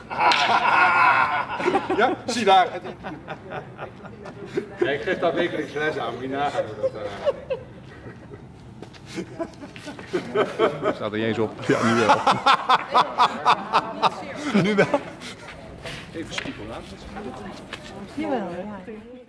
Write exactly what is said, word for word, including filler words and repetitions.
Ja, zie daar. Ja, ik geef daar wekelijks les aan, moet je nagaan hoe dat... Uh... Staat er niet eens op. Ja, nu wel. Nu wel. Even stiekem laten. Jawel, ja.